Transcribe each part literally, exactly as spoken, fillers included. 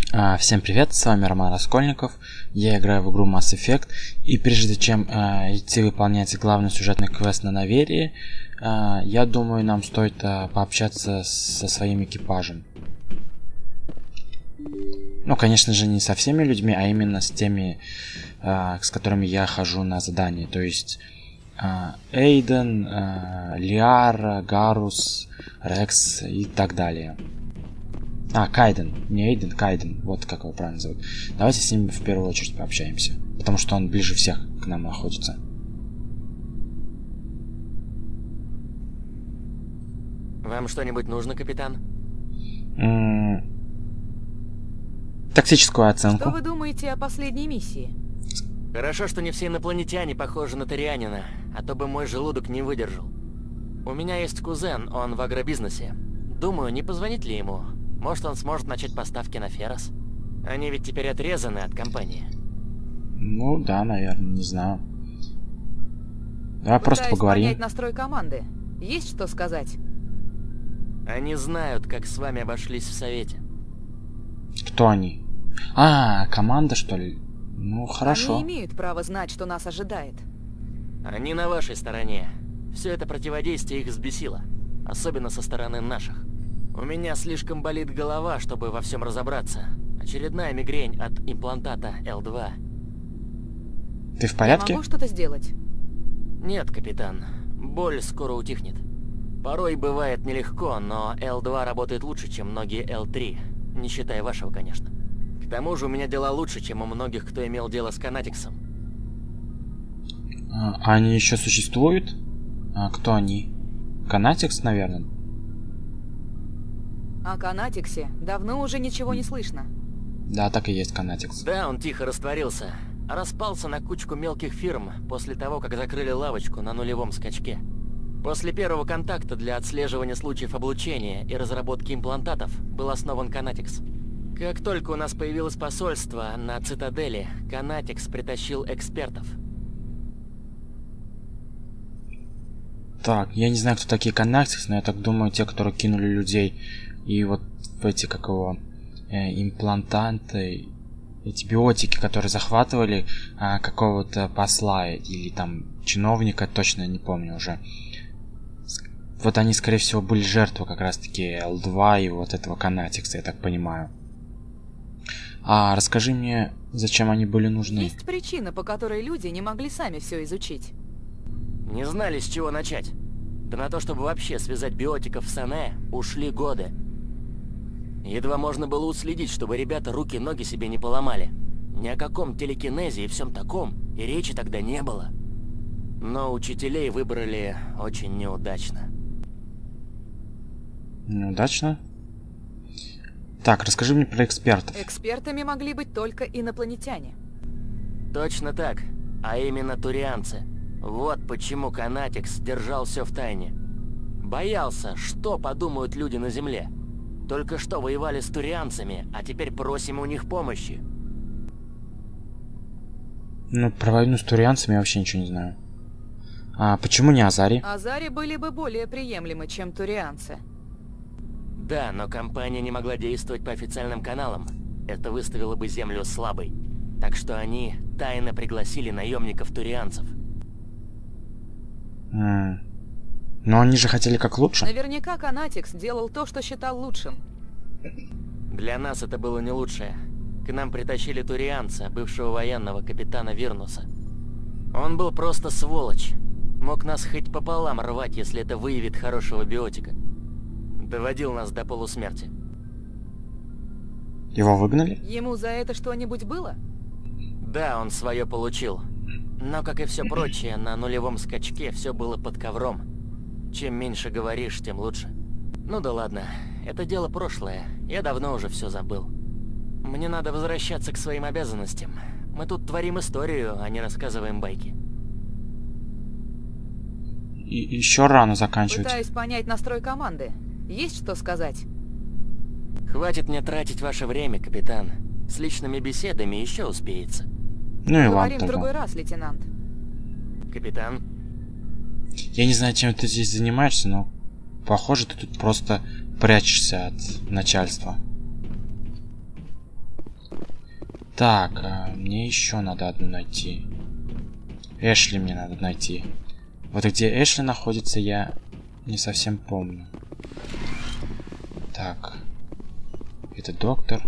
А, Всем привет, с вами Роман Раскольников, я играю в игру Mass Effect, и прежде чем а, идти выполнять главный сюжетный квест на Наверии, а, я думаю, нам стоит а, пообщаться со своим экипажем. Ну, конечно же, не со всеми людьми, а именно с теми, а, с которыми я хожу на задание, то есть а, Эйден, а, Лиара, Гарус, Рекс и так далее. А, Кайден. Не Эйден, Кайден. Вот как его правильно зовут. Давайте с ним в первую очередь пообщаемся. Потому что он ближе всех к нам находится. Вам что-нибудь нужно, капитан? М-м- Тактическую оценку. Что вы думаете о последней миссии? Хорошо, что не все инопланетяне похожи на Торианина, а то бы мой желудок не выдержал. У меня есть кузен, он в агробизнесе. Думаю, не позвонить ли ему? Может, он сможет начать поставки на Феррос? Они ведь теперь отрезаны от компании. Ну да, наверное, не знаю. Давай Пытаюсь просто поговорим. понять настрой команды. Есть что сказать? Они знают, как с вами обошлись в Совете. Кто они? А, команда, что ли? Ну, хорошо. Они имеют право знать, что нас ожидает. Они на вашей стороне. Все это противодействие их взбесило. Особенно со стороны наших. У меня слишком болит голова, чтобы во всем разобраться. Очередная мигрень от имплантата эл два. Ты в порядке? Я могу что-то сделать? Нет, капитан. Боль скоро утихнет. Порой бывает нелегко, но эл два работает лучше, чем многие эл три. Не считая вашего, конечно. К тому же у меня дела лучше, чем у многих, кто имел дело с Канатиксом. А, они еще существуют? А, кто они? Канатикс, наверное. О Канатиксе давно уже ничего не слышно. Да, так и есть Канатикс. Да, он тихо растворился. Распался на кучку мелких фирм после того, как закрыли лавочку на нулевом скачке. После первого контакта для отслеживания случаев облучения и разработки имплантатов был основан Канатикс. Как только у нас появилось посольство на Цитадели, Канатикс притащил экспертов. Так, я не знаю, кто такие Канатикс, но я так думаю, те, которые кинули людей и вот эти, как его, э, имплантанты, эти биотики, которые захватывали э, какого-то посла или там чиновника, точно не помню уже. Вот они, скорее всего, были жертвой как раз-таки эл два и вот этого Канатикса, я так понимаю. А расскажи мне, зачем они были нужны? Есть причина, по которой люди не могли сами все изучить. Не знали, с чего начать. Да на то, чтобы вообще связать биотиков с Ане, ушли годы. Едва можно было уследить, чтобы ребята руки-ноги себе не поломали. Ни о каком телекинезе и всем таком и речи тогда не было. Но учителей выбрали очень неудачно. Неудачно? Так, расскажи мне про экспертов. Экспертами могли быть только инопланетяне. Точно так, а именно турианцы. Вот почему Канатикс держал все в тайне. Боялся, что подумают люди на Земле. Только что воевали с турианцами, а теперь просим у них помощи. Ну, про войну с турианцами я вообще ничего не знаю. А почему не Азари? Азари были бы более приемлемы, чем турианцы. Да, но компания не могла действовать по официальным каналам. Это выставило бы Землю слабой. Так что они тайно пригласили наемников-турианцев. М. Но они же хотели как лучше. Наверняка Канатикс делал то, что считал лучшим. Для нас это было не лучшее. К нам притащили турианца, бывшего военного капитана Вирнуса. Он был просто сволочь. Мог нас хоть пополам рвать, если это выявит хорошего биотика. Доводил нас до полусмерти. Его выгнали? Ему за это что-нибудь было? Да, он свое получил. Но, как и все прочее, на нулевом скачке все было под ковром. Чем меньше говоришь, тем лучше. Ну да ладно, это дело прошлое. Я давно уже все забыл. Мне надо возвращаться к своим обязанностям. Мы тут творим историю, а не рассказываем байки. И еще рано заканчивать. Пытаюсь понять настрой команды. Есть что сказать? Хватит мне тратить ваше время, капитан. С личными беседами еще успеется. Ну и ладно Поговорим в тогда. другой раз, лейтенант. Капитан? Я не знаю, чем ты здесь занимаешься, но похоже, ты тут просто прячешься от начальства. Так, а мне еще надо одну найти. Эшли мне надо найти. Вот где Эшли находится, я не совсем помню. Так. Это доктор.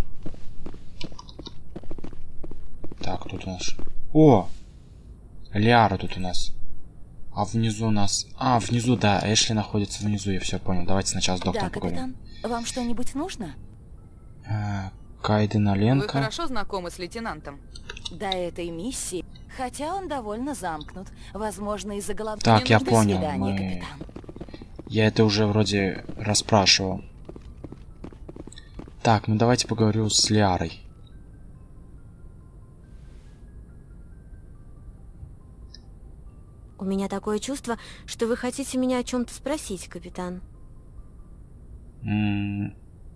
Так, тут у нас... О! Лиара тут у нас. А внизу у нас... А, внизу, да, Эшли находится внизу, я все понял. Давайте сначала с доктором Да, поговорим. капитан, вам что-нибудь нужно? А, Кайден Оленко. Вы хорошо знакомы с лейтенантом? До этой миссии, хотя он довольно замкнут. Возможно, из-за головы. Так, я До понял, свидания, мы- капитан. Я это уже вроде расспрашивал. Так, ну давайте поговорю с Лиарой. У меня такое чувство, что вы хотите меня о чем-то спросить, капитан. М.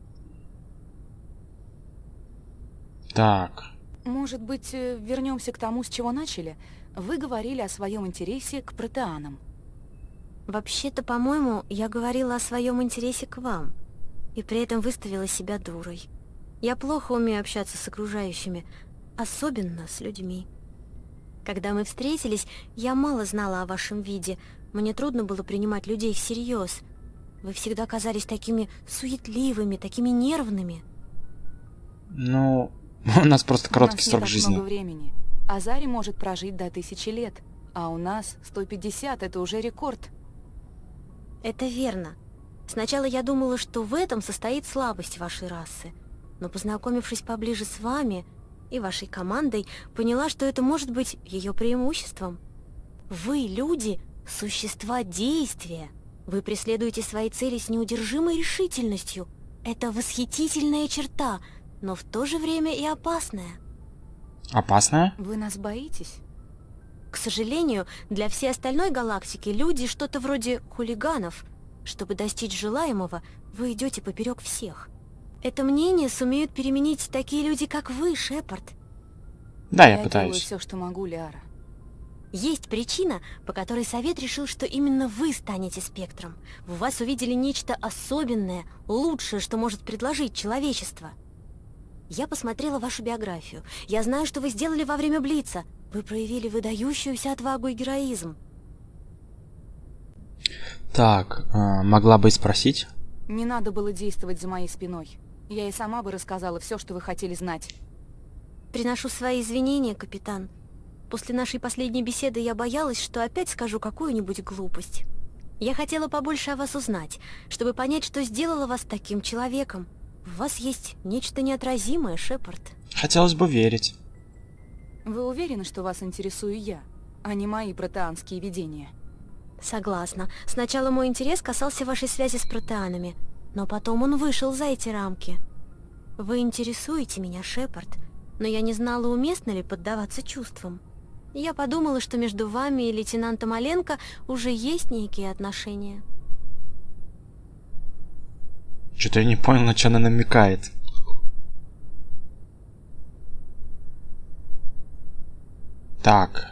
Так. Может быть, э, вернемся к тому, с чего начали? Вы говорили о своем интересе к протеанам. Вообще-то, по-моему, я говорила о своем интересе к вам, и при этом выставила себя дурой. Я плохо умею общаться с окружающими, особенно с людьми. Когда мы встретились, я мало знала о вашем виде. Мне трудно было принимать людей всерьез. Вы всегда казались такими суетливыми, такими нервными. Ну, у нас просто короткий у нас срок не так жизни. много времени. Азари может прожить до тысячи лет, а у нас сто пятьдесят — это уже рекорд. Это верно. Сначала я думала, что в этом состоит слабость вашей расы. Но познакомившись поближе с вами и вашей командой, поняла, что это может быть ее преимуществом. Вы, люди, существа действия. Вы преследуете свои цели с неудержимой решительностью. Это восхитительная черта, но в то же время и опасная. Опасная? Вы нас боитесь? К сожалению, для всей остальной галактики люди что-то вроде хулиганов. Чтобы достичь желаемого, вы идете поперек всех. Это мнение сумеют переменить такие люди, как вы, Шепард. Да, я Я делаю пытаюсь. все, что могу, Лиара. Есть причина, по которой Совет решил, что именно вы станете спектром. В вас увидели нечто особенное, лучшее, что может предложить человечество. Я посмотрела вашу биографию. Я знаю, что вы сделали во время Блица. Вы проявили выдающуюся отвагу и героизм. Так, э, могла бы и спросить? Не надо было действовать за моей спиной. Я и сама бы рассказала все, что вы хотели знать. Приношу свои извинения, капитан. После нашей последней беседы я боялась, что опять скажу какую-нибудь глупость. Я хотела побольше о вас узнать, чтобы понять, что сделало вас таким человеком. В вас есть нечто неотразимое, Шепард. Хотелось бы верить. Вы уверены, что вас интересую я, а не мои протеанские видения? Согласна. Сначала мой интерес касался вашей связи с протеанами, но потом он вышел за эти рамки. Вы интересуете меня, Шепард, но я не знала, уместно ли поддаваться чувствам. Я подумала, что между вами и лейтенантом Оленко уже есть некие отношения. Что-то я не понял, на что она намекает. Так.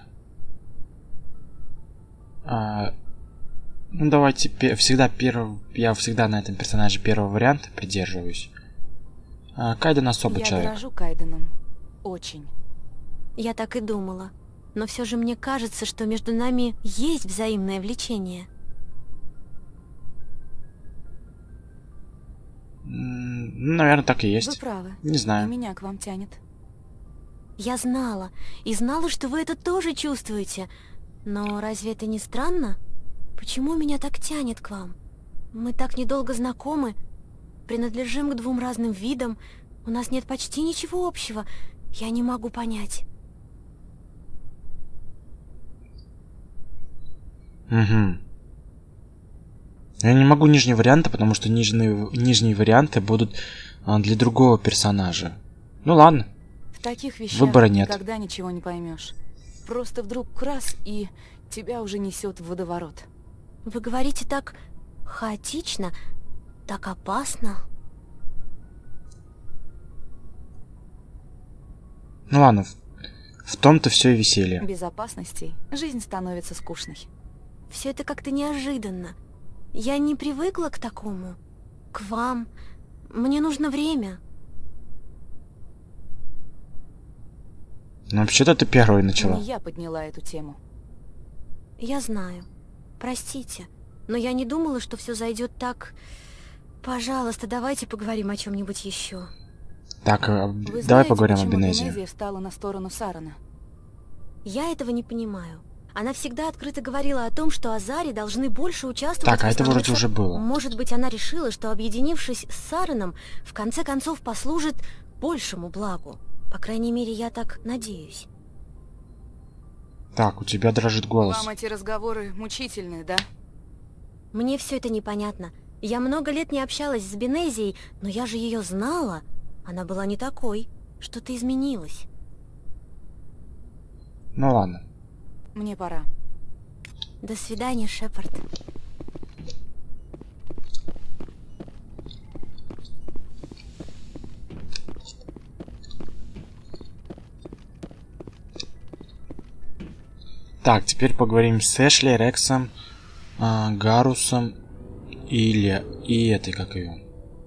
А, ну давайте пе- всегда первый. Я всегда на этом персонаже первого варианта придерживаюсь. А, Кайден особый Я человек. дорожу Кайденом. Очень. Я так и думала. Но все же мне кажется, что между нами есть взаимное влечение. М, Наверное, так и Вы есть. правы. Не И знаю. меня к вам тянет. Я знала, и знала, что вы это тоже чувствуете. Но разве это не странно? Почему меня так тянет к вам? Мы так недолго знакомы, принадлежим к двум разным видам, у нас нет почти ничего общего. Я не могу понять. Угу. Я не могу нижние варианты, потому что нижние, нижние варианты будут а, для другого персонажа. Ну ладно. В таких вещах Выбора нет. никогда ничего не поймешь. Просто вдруг крас, и тебя уже несет в водоворот. Вы говорите так хаотично, так опасно. Ну ладно. В, в том-то все и веселье. Без опасностей жизнь становится скучной. Все это как-то неожиданно. Я не привыкла к такому. К вам. Мне нужно время. Ну, вообще-то ты первой начала. Не я подняла эту тему. Я знаю. Простите, но я не думала, что все зайдет так... Пожалуйста, давайте поговорим о чем-нибудь еще. Так, Вы давай знаете, поговорим о почему Бенезии. Бенезия встала на сторону Сарана? Я этого не понимаю. Она всегда открыто говорила о том, что Азари должны больше участвовать Так, в а это основных вроде уже было. Может быть, она решила, что, объединившись с Сараном, в конце концов послужит большему благу. По крайней мере, я так надеюсь. Так, у тебя дрожит голос. Вам эти разговоры мучительные, да? Мне все это непонятно. Я много лет не общалась с Бенезией, но я же ее знала. Она была не такой. Что-то изменилось. Ну ладно. Мне пора. До свидания, Шепард. Так, теперь поговорим с Эшли, Рексом, э, Гарусом и, Ле... и этой, как ее,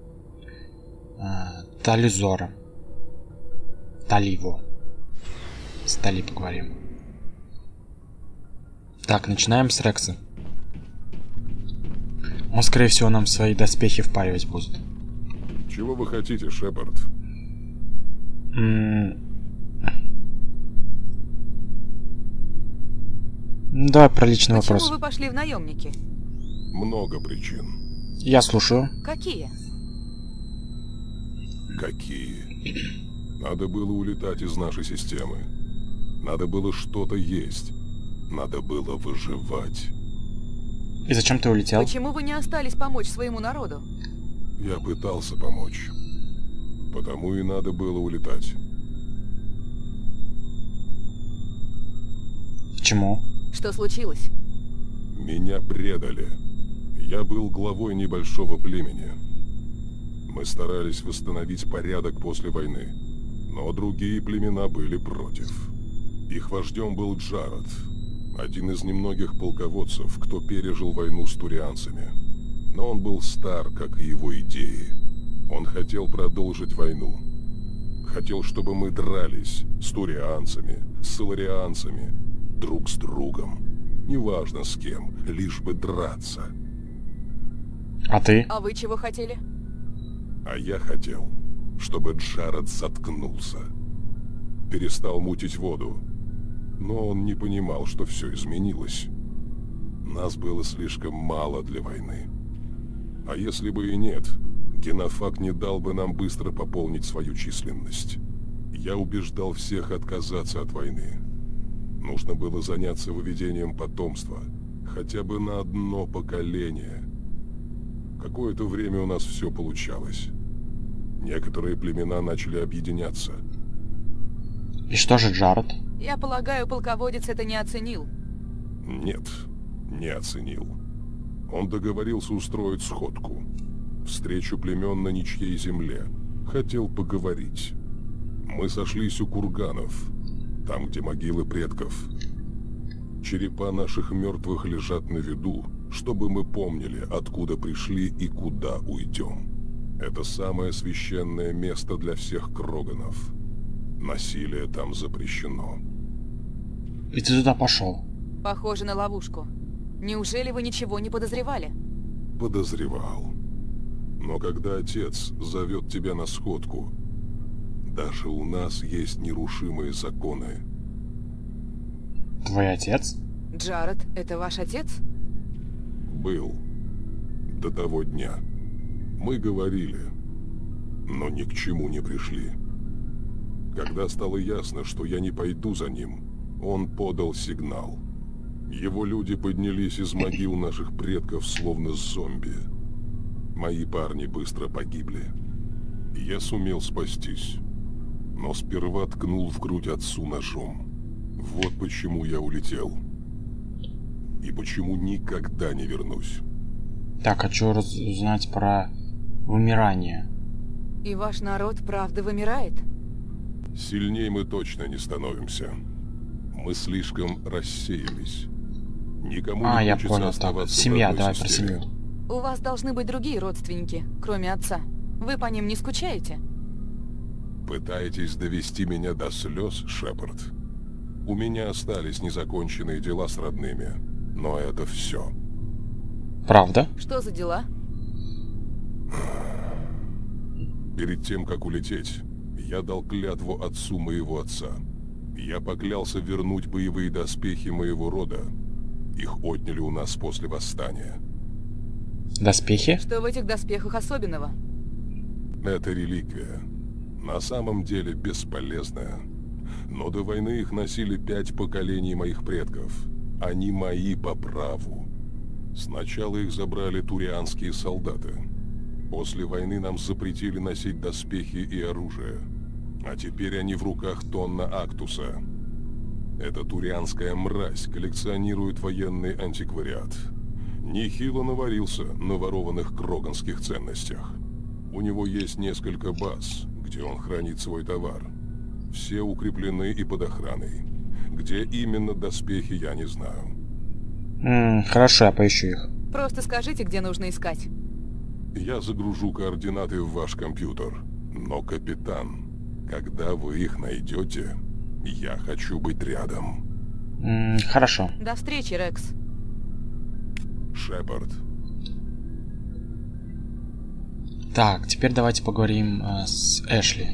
э, Тализором. Таливо. С Тали поговорим. Так, начинаем с Рекса. Он, скорее всего, нам свои доспехи впаривать будет. Чего вы хотите, Шепард? М- Давай про личный Почему вопрос. вы пошли в наемники? Много причин. Я слушаю. Какие? Какие? Надо было улетать из нашей системы. Надо было что-то есть. Надо было выживать. И зачем ты улетел? Почему вы не остались помочь своему народу? Я пытался помочь. Потому и надо было улетать. Почему? Что случилось? Меня предали. Я был главой небольшого племени. Мы старались восстановить порядок после войны, но другие племена были против. Их вождем был Джаред, один из немногих полководцев, кто пережил войну с турианцами. Но он был стар, как и его идеи. Он хотел продолжить войну. Хотел, чтобы мы дрались с турианцами, с иларианцами, друг с другом. Неважно с кем, лишь бы драться. А ты? А вы чего хотели? А я хотел, чтобы Джаред заткнулся. Перестал мутить воду. Но он не понимал, что все изменилось. Нас было слишком мало для войны. А если бы и нет, Генофаг не дал бы нам быстро пополнить свою численность. Я убеждал всех отказаться от войны. Нужно было заняться выведением потомства, хотя бы на одно поколение. Какое-то время у нас все получалось. Некоторые племена начали объединяться. И что же Джаред? Я полагаю, полководец это не оценил. Нет, не оценил. Он договорился устроить сходку. Встречу племен на ничьей земле. Хотел поговорить. Мы сошлись у курганов, там, где могилы предков. Черепа наших мертвых лежат на виду, чтобы мы помнили, откуда пришли и куда уйдем. Это самое священное место для всех кроганов. Насилие там запрещено. И ты туда пошел? Похоже на ловушку. Неужели вы ничего не подозревали? Подозревал. Но когда отец зовет тебя на сходку, даже у нас есть нерушимые законы. Твой отец? Джаред, это ваш отец? Был. До того дня. Мы говорили, но ни к чему не пришли. Когда стало ясно, что я не пойду за ним, он подал сигнал. Его люди поднялись из могил наших предков, словно зомби. Мои парни быстро погибли. Я сумел спастись, но сперва ткнул в грудь отцу ножом. Вот почему я улетел. И почему никогда не вернусь. Так, хочу раз- узнать про вымирание. И ваш народ правда вымирает? Сильнее мы точно не становимся. Мы слишком рассеялись. Никому А, не я хочется понял, так. оставаться в Семья, одной давай про системе. семью. У вас должны быть другие родственники, кроме отца. Вы по ним не скучаете? Пытаетесь довести меня до слез, Шепард? У меня остались незаконченные дела с родными, но это все. Правда? Что за дела? Перед тем, как улететь, я дал клятву отцу моего отца. Я поклялся вернуть боевые доспехи моего рода. Их отняли у нас после восстания. Доспехи? Что в этих доспехах особенного? Это реликвия. На самом деле бесполезная. Но до войны их носили пять поколений моих предков. Они мои по праву. Сначала их забрали турианские солдаты. После войны нам запретили носить доспехи и оружие. А теперь они в руках Тонна Актуса. Эта турианская мразь коллекционирует военный антиквариат. Нехило наварился на ворованных кроганских ценностях. У него есть несколько баз, где он хранит свой товар. Все укреплены и под охраной. Где именно доспехи, я не знаю. М-м, хорошо, я поищу их. Просто скажите, где нужно искать. Я загружу координаты в ваш компьютер. Но, капитан, когда вы их найдете, я хочу быть рядом. М-м, хорошо. До встречи, Рекс. Шепард. Так, теперь давайте поговорим э, с Эшли.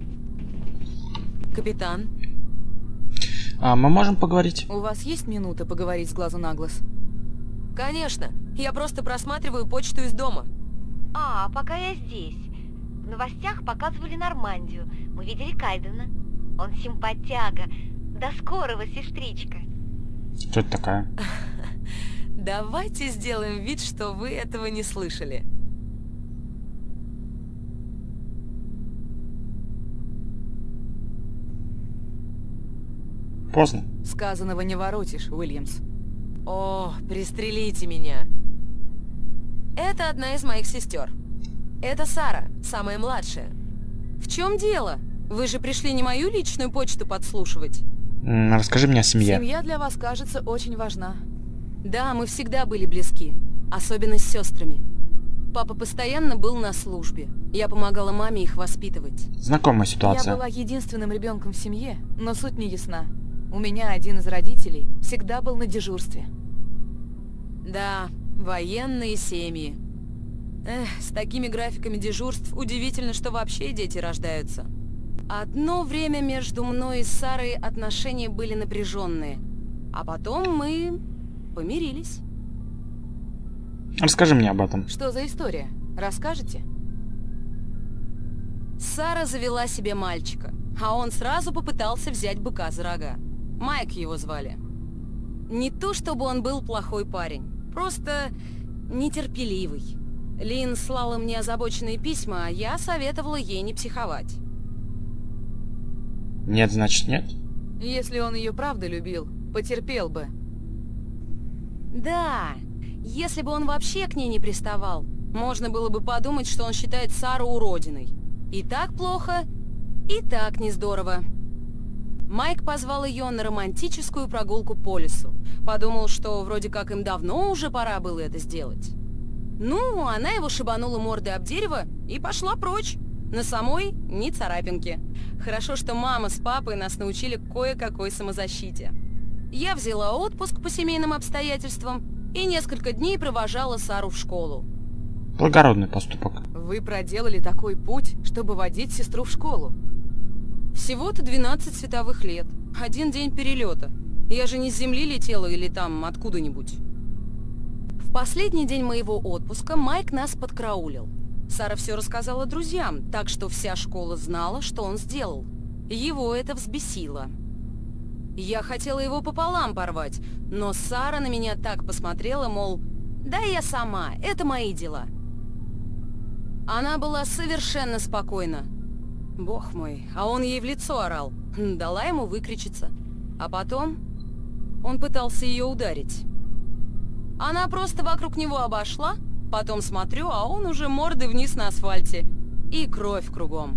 Капитан, А, мы можем поговорить? У вас есть минута поговорить с глазу на глаз? конечно. Я просто просматриваю почту из дома. А, пока я здесь. В новостях показывали Нормандию. Мы видели Кайдена. Он симпатяга. До скорого, сестричка. Кто это такая? Давайте сделаем вид, что вы этого не слышали. Поздно. Сказанного не воротишь, Уильямс. О, пристрелите меня. Это одна из моих сестер. Это Сара, самая младшая. В чем дело? Вы же пришли не мою личную почту подслушивать. М, расскажи мне о семье. Семья для вас, кажется, очень важна. Да, мы всегда были близки, особенно с сестрами. Папа постоянно был на службе. Я помогала маме их воспитывать. Знакомая Я ситуация. была единственным ребенком в семье, но суть не ясна. У меня один из родителей всегда был на дежурстве. Да, военные семьи. Эх, с такими графиками дежурств удивительно, что вообще дети рождаются. Одно время между мной и Сарой отношения были напряженные, а потом мы помирились. Расскажи мне об этом. Что за история? Расскажете? Сара завела себе мальчика, а он сразу попытался взять быка за рога. Майк его звали. Не то чтобы он был плохой парень, просто нетерпеливый. Лин слала мне озабоченные письма, а я советовала ей не психовать. Нет, значит нет? Если он ее правда любил, потерпел бы. Да, если бы он вообще к ней не приставал, можно было бы подумать, что он считает Сару уродиной. И так плохо, и так не здорово. Майк позвал ее на романтическую прогулку по лесу. Подумал, что вроде как им давно уже пора было это сделать. Ну, она его шибанула мордой об дерево и пошла прочь. На самой ни царапинки. Хорошо, что мама с папой нас научили кое-какой самозащите. Я взяла отпуск по семейным обстоятельствам и несколько дней провожала Сару в школу. Благородный поступок. Вы проделали такой путь, чтобы водить сестру в школу. Всего-то двенадцать световых лет. Один день перелета. Я же не с Земли летела или там откуда-нибудь. В последний день моего отпуска Майк нас подкараулил. Сара все рассказала друзьям, так что вся школа знала, что он сделал. Его это взбесило. Я хотела его пополам порвать, но Сара на меня так посмотрела, мол, да я сама, это мои дела. Она была совершенно спокойна. Бог мой, а он ей в лицо орал. Дала ему выкричиться. А потом он пытался ее ударить. Она просто вокруг него обошла, потом смотрю, а он уже мордой вниз на асфальте. И кровь кругом.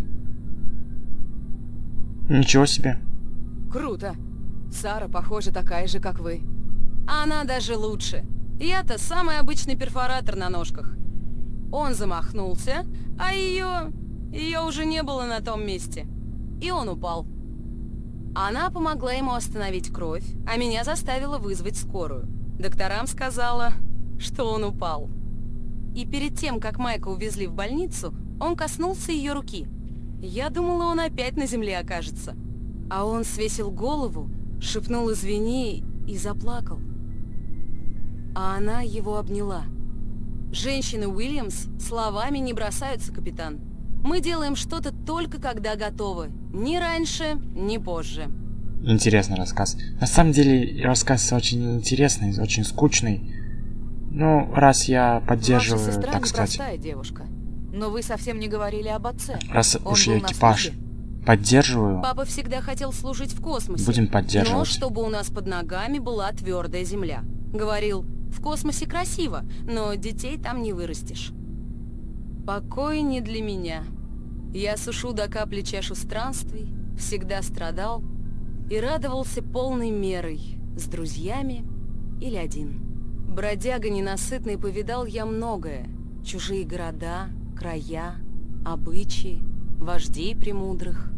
Ничего себе. Круто. Сара, похоже, такая же, как вы. Она даже лучше. Я-то самый обычный перфоратор на ножках. Он замахнулся, а ее... Ее уже не было на том месте. И он упал. Она помогла ему остановить кровь, а меня заставила вызвать скорую. Докторам сказала, что он упал. И перед тем, как Майка увезли в больницу, он коснулся ее руки. Я думала, он опять на земле окажется. А он свесил голову, шепнул «извини» и заплакал. А она его обняла. Женщины Уильямс словами не бросаются, капитан. Мы делаем что-то только когда готовы. Ни раньше, ни позже. Интересный рассказ. На самом деле, рассказ очень интересный, очень скучный. Ну, раз я поддерживаю, Ваша сестра так сказать... непростая девушка. Но вы совсем не говорили об отце. Раз Он уж был я на экипаж службе? поддерживаю, Папа всегда хотел служить в космосе. будем поддерживать. Но чтобы у нас под ногами была твердая земля. Говорил, в космосе красиво, но детей там не вырастешь. Покой не для меня. Я сушу до капли чашу странствий, всегда страдал и радовался полной мерой, с друзьями или один. Бродяга ненасытный, повидал я многое. Чужие города, края, обычаи, вождей премудрых.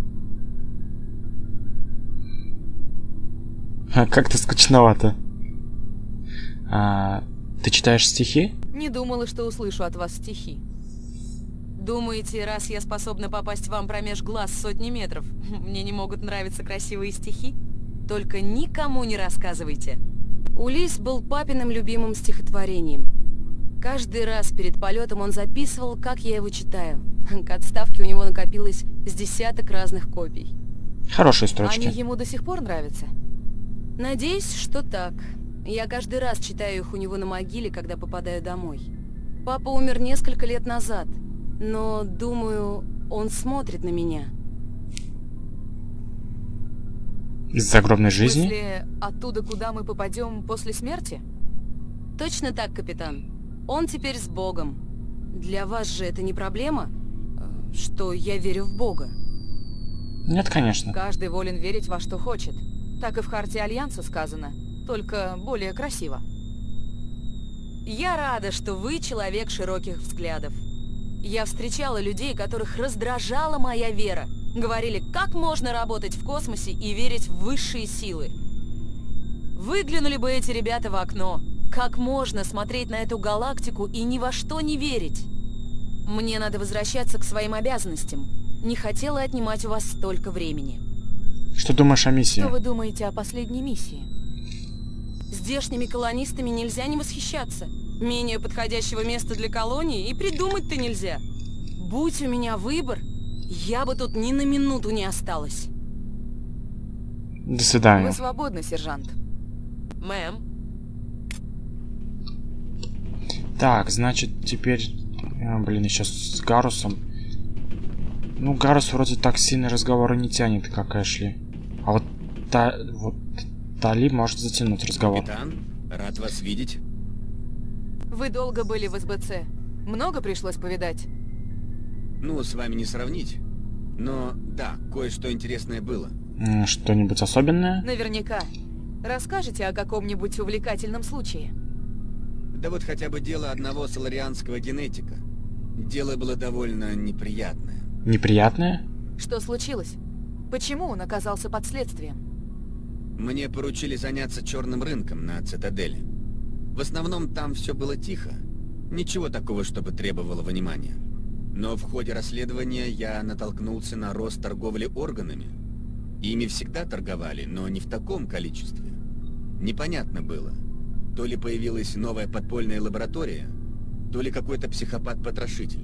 Как-то скучновато. А, ты читаешь стихи? Не думала, что услышу от вас стихи. Думаете, раз я способна попасть вам промеж глаз сотни метров, мне не могут нравиться красивые стихи? Только никому не рассказывайте. Улисс был папиным любимым стихотворением. Каждый раз перед полетом он записывал, как я его читаю. К отставке у него накопилось с десяток разных копий. Хорошие строчки. Они ему до сих пор нравятся? Надеюсь, что так. Я каждый раз читаю их у него на могиле, когда попадаю домой. Папа умер несколько лет назад, но, думаю, он смотрит на меня. Из загробной В жизни? смысле, оттуда, куда мы попадем после смерти? Точно так, капитан. Он теперь с Богом. Для вас же это не проблема, э, что я верю в Бога? Нет, конечно. Каждый волен верить во что хочет. Так и в Харте Альянса сказано, только более красиво. Я рада, что вы человек широких взглядов. Я встречала людей, которых раздражала моя вера. Говорили, как можно работать в космосе и верить в высшие силы. Выглянули бы эти ребята в окно. Как можно смотреть на эту галактику и ни во что не верить? Мне надо возвращаться к своим обязанностям. Не хотела отнимать у вас столько времени. Что думаешь о миссии? Что вы думаете о последней миссии? Здешними колонистами нельзя не восхищаться. Менее подходящего места для колонии и придумать-то нельзя. Будь у меня выбор, я бы тут ни на минуту не осталась. До свидания. Вы свободны, сержант. Мэм, Так, значит, теперь... а, блин, еще с Гарусом. Ну, Гарус вроде так сильно разговора не тянет, как Эшли. А вот, та, вот Тали может затянуть разговор. Капитан, рад вас видеть. Вы долго были в эс бэ цэ. Много пришлось повидать? Ну, с вами не сравнить. Но, да, кое-что интересное было. М, Что-нибудь особенное? Наверняка. Расскажете о каком-нибудь увлекательном случае? Да вот хотя бы дело одного соларианского генетика. Дело было довольно неприятное. Неприятное? Что случилось? Почему он оказался под следствием? Мне поручили заняться черным рынком на Цитадели. В основном там все было тихо. Ничего такого, чтобы требовало внимания. Но в ходе расследования я натолкнулся на рост торговли органами. Ими всегда торговали, но не в таком количестве. Непонятно было. То ли появилась новая подпольная лаборатория, то ли какой-то психопат-потрошитель.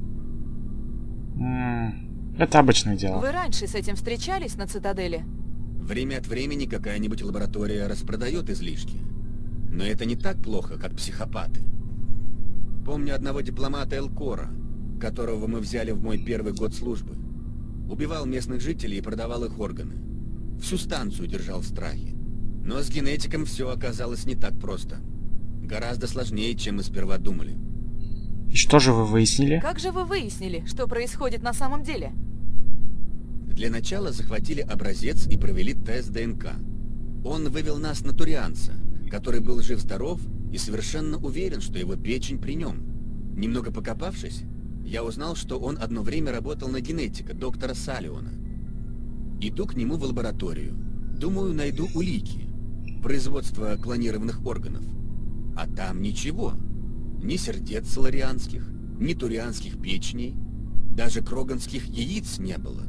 М, Это обычное дело. Вы раньше с этим встречались на Цитадели? Время от времени какая-нибудь лаборатория распродает излишки. Но это не так плохо, как психопаты. Помню одного дипломата Элкора, которого мы взяли в мой первый год службы. Убивал местных жителей и продавал их органы. Всю станцию держал в страхе. Но с генетиком все оказалось не так просто. Гораздо сложнее, чем мы сперва думали. И что же вы выяснили? Как же вы выяснили, что происходит на самом деле? Для начала захватили образец и провели тест дэ эн ка. Он вывел нас на турианца, который был жив-здоров и совершенно уверен, что его печень при нем. Немного покопавшись, я узнал, что он одно время работал на генетика доктора Салиона. Иду к нему в лабораторию. Думаю, найду улики. Производство клонированных органов. А там ничего. Ни сердец соларианских, ни турианских печеней, даже кроганских яиц не было.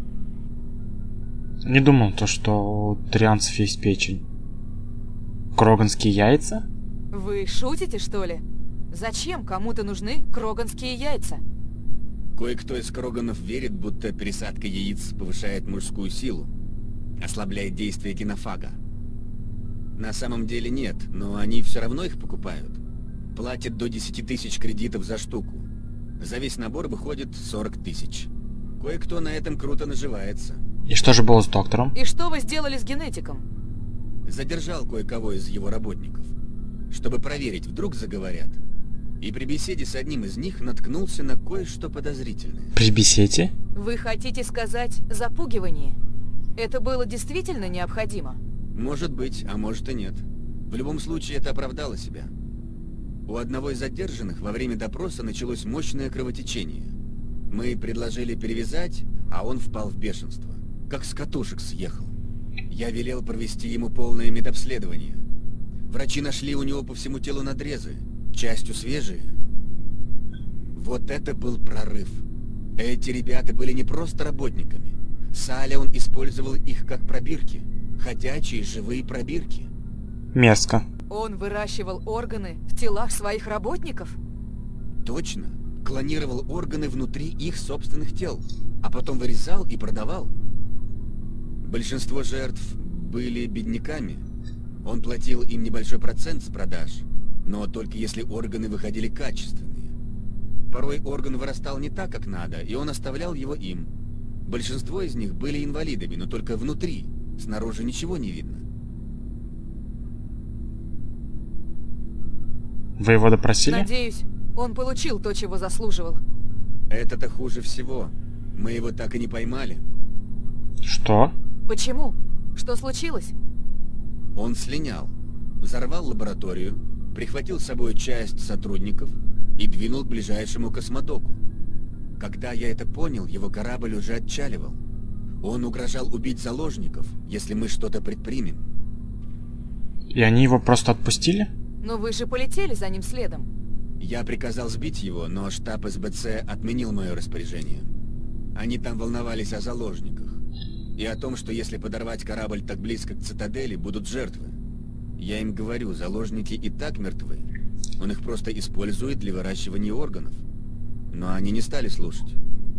Не думал то, что у турианцев есть печень. Кроганские яйца? Вы шутите, что ли? Зачем кому-то нужны кроганские яйца? Кое-кто из кроганов верит, будто пересадка яиц повышает мужскую силу, ослабляет действие генофага. На самом деле нет, но они все равно их покупают. Платят до десяти тысяч кредитов за штуку. За весь набор выходит сорок тысяч. Кое-кто на этом круто наживается. И что же было с доктором? И что вы сделали с генетиком? Задержал кое-кого из его работников, чтобы проверить, вдруг заговорят. И при беседе с одним из них наткнулся на кое-что подозрительное. При беседе? Вы хотите сказать запугивание? Это было действительно необходимо? Может быть, а может и нет. В любом случае, это оправдало себя. У одного из задержанных во время допроса началось мощное кровотечение. Мы предложили перевязать, а он впал в бешенство. Как с катушек съехал. Я велел провести ему полное медобследование. Врачи нашли у него по всему телу надрезы, частью свежие. Вот это был прорыв. Эти ребята были не просто работниками. Салион использовал их как пробирки. Ходячие живые пробирки. Мерзко. Он выращивал органы в телах своих работников? Точно. Клонировал органы внутри их собственных тел, а потом вырезал и продавал. Большинство жертв были бедняками. Он платил им небольшой процент с продаж, но только если органы выходили качественные. Порой орган вырастал не так, как надо, и он оставлял его им. Большинство из них были инвалидами, но только внутри, снаружи ничего не видно. Вы его допросили? Надеюсь, он получил то, чего заслуживал. Это-то хуже всего. Мы его так и не поймали. Что? Почему? Что случилось? Он слинял, взорвал лабораторию, прихватил с собой часть сотрудников и двинул к ближайшему космодоку. Когда я это понял, его корабль уже отчаливал. Он угрожал убить заложников, если мы что-то предпримем. И они его просто отпустили? Но вы же полетели за ним следом. Я приказал сбить его, но штаб эс бэ цэ отменил мое распоряжение. Они там волновались о заложниках. И о том, что если подорвать корабль так близко к цитадели, будут жертвы. Я им говорю, заложники и так мертвы. Он их просто использует для выращивания органов. Но они не стали слушать.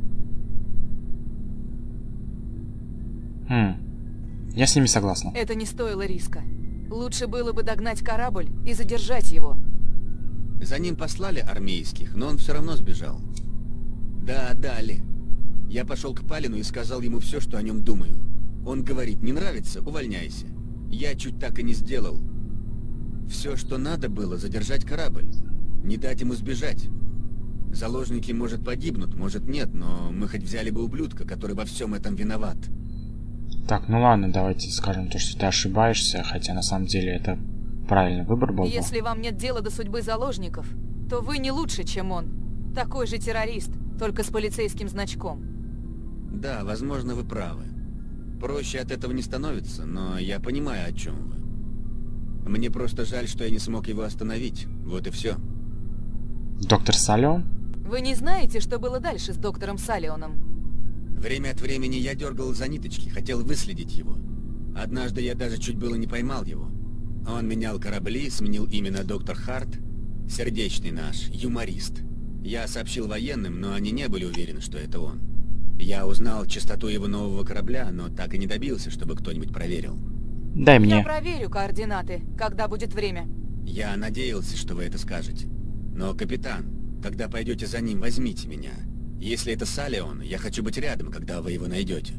Хм. Я с ними согласна. Это не стоило риска. Лучше было бы догнать корабль и задержать его. За ним послали армейских, но он все равно сбежал. Да, дали. Я пошел к Палину и сказал ему все, что о нем думаю. Он говорит, не нравится, увольняйся. Я чуть так и не сделал. Все, что надо было, задержать корабль. Не дать ему сбежать. Заложники, может, погибнут, может, нет, но мы хоть взяли бы ублюдка, который во всем этом виноват. Так, ну ладно, давайте скажем то, что ты ошибаешься, хотя на самом деле это правильный выбор был. Если вам нет дела до судьбы заложников, то вы не лучше, чем он. Такой же террорист, только с полицейским значком. Да, возможно, вы правы. Проще от этого не становится, но я понимаю, о чем вы. Мне просто жаль, что я не смог его остановить. Вот и все. Доктор Салион? Вы не знаете, что было дальше с доктором Салионом? Время от времени я дергал за ниточки, хотел выследить его. Однажды я даже чуть было не поймал его. Он менял корабли, сменил имя на доктор Харт. Сердечный наш, юморист. Я сообщил военным, но они не были уверены, что это он. Я узнал частоту его нового корабля, но так и не добился, чтобы кто-нибудь проверил. Дай мне. Я проверю координаты, когда будет время. Я надеялся, что вы это скажете. Но, капитан, когда пойдете за ним, возьмите меня. Если это Салион, я хочу быть рядом, когда вы его найдете.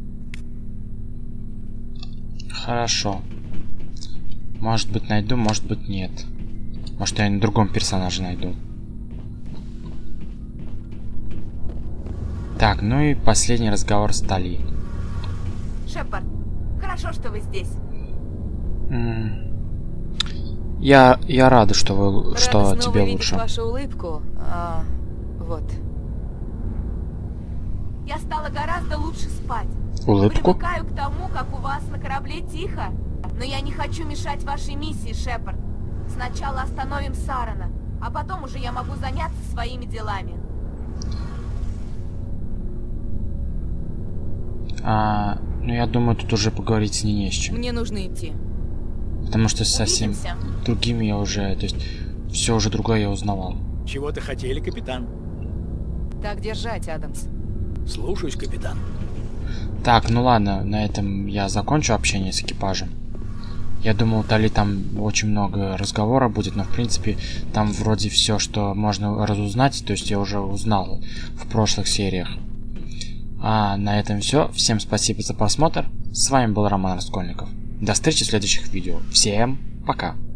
Хорошо. Может быть, найду, может быть, нет. Может, я на другом персонаже найду. Так, ну и последний разговор с Тали. Шепард, хорошо, что вы здесь. Я, я рада, что вы, Рада что снова тебе видеть лучше. вашу улыбку. А, вот. Я стала гораздо лучше спать. Улыбку. Привыкаю к тому, как у вас на корабле тихо. Но я не хочу мешать вашей миссии, Шепард. Сначала остановим Сарана, а потом уже я могу заняться своими делами. А, ну я думаю, тут уже поговорить с ней не с чем. Мне нужно идти. Потому что совсем Увидимся. другими я уже, то есть все уже другое я узнавал. Чего-то хотели, капитан? Так держать, Адамс. Слушаюсь, капитан. Так, ну ладно, на этом я закончу общение с экипажем. Я думал, дали там очень много разговора будет, но в принципе там вроде все, что можно разузнать, то есть я уже узнал в прошлых сериях. А на этом все. Всем спасибо за просмотр. С вами был Роман Раскольников. До встречи в следующих видео. Всем пока.